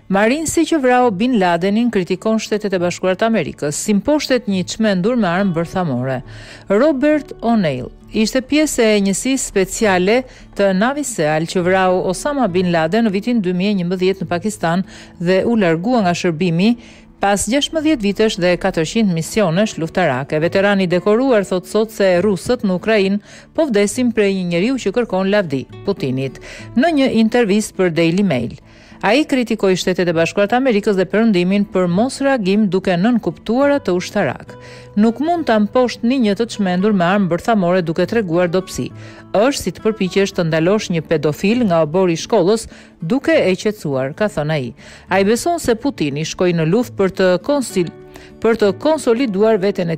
Marinsi që vrau Bin Ladenin kritikon Shtetet e Bashkuara të Amerikës, si mposhtet një çmendur me armë bërthamore. Robert O'Neill ishte pjesë e njësisë speciale të navis Seal që vrau Osama Bin Laden në vitin 2011 në Pakistan dhe u largua nga shërbimi pas 16 vitesh dhe 400 misionesh luftarake. Veterani dekoruar thot sot se rusët në Ukrainë po vdesin prej një njeriu që kërkon lavdi, Putinit, në një intervistë për Daily Mail. Ai kritikoi Shtetet e Bashkuara të Amerikës dhe Perëndimin për mos reagim duke nënkuptuar atë ushtarak. Nuk mund ta mposhtni një të çmendur me armë bërthamore duke treguar dobësi. Është si të përpiqesh të ndalosh një pedofil nga obori i shkollës duke e qetësuar, ka thënë ai. Ai beson se Putini shkoi në luftë për të konsoliduar veten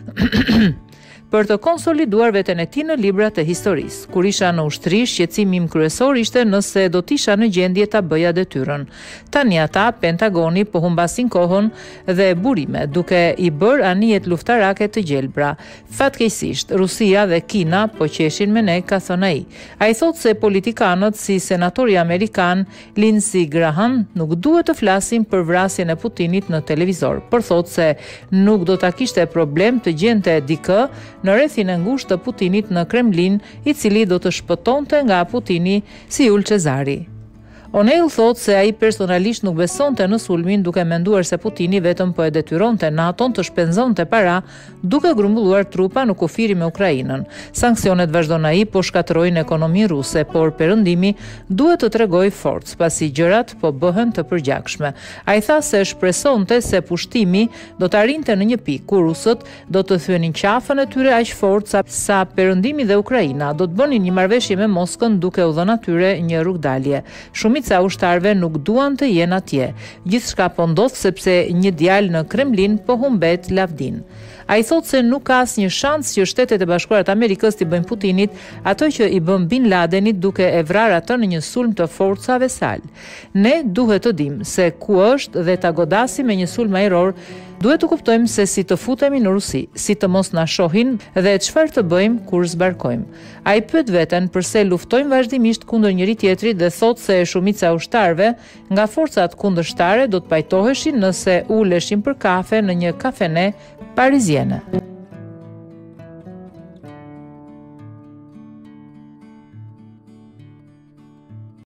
e tij në librat e historisë. Kur isha në ushtri, shqetësimi im kryesor ishte nëse do t'isha në gjendje ta bëja detyrën. Tani ata, Pentagoni, po humbasin kohën dhe burime, duke i bërë anijet luftarake të gjelbra. Fatkeqësisht, Rusia dhe Kina po qeshin me ne, ka thënë ai. Ai thotë se politikanët si senatori amerikan Lindsey Graham nuk duhet të flasin për vrasjen e Putinit në televizor, por thotë se nuk do ta kishte problem të gjente dikë në rrethin e ngushtë të Putinit në Kremlin, i cili do të shpëtonte nga Putini si Jul Cezari. O'Neill thot se ai personalisht nuk besonte në sulmin duke menduar se Putini vetëm po e detyronte NATO-n të shpenzonte para duke grumbulluar trupa në kufiri me Ukrainën. Sanksionet, vazhdon ai, po shkatërrojnë ekonominë ruse, por Perëndimi duhet të tregojë forcë pasi gjërat po bëhen të përgjakshme. Ai tha se shpresonte se pushtimi do të arrinte në një pikë ku rusët do të thyenin qafën e tyre aq fort sa Perëndimi dhe Ukraina do të bënin një marrëveshje me Moskën duke u dhënë atyre një rrugdalje. Shumica ushtarëve nuk duan të jenë atje. Gjithçka po ndodh sepse një djalë në Kremlin po humbet lavdin. Ai thotë se nuk ka asnjë shans që Shtetet e Bashkuara të Amerikës t'i bëjnë Putinit ato që i bën Bin Ladenit duke e vrarë atë në një sulm të forcave Seal. Ne duhet të dimë se ku është dhe ta godasim me një sulm ajror. Duhet të kuptojmë se si të futemi në Rusi, si të mos na shohin dhe çfarë të bëjmë kur zbarkojmë. Ai pyet veten pse luftojmë vazhdimisht kundër njëri tjetrit dhe thotë se shumica e ushtarëve nga forcat kundërshtare do të pajtoheshin nëse uleshin për kafe në një kafene pariziene.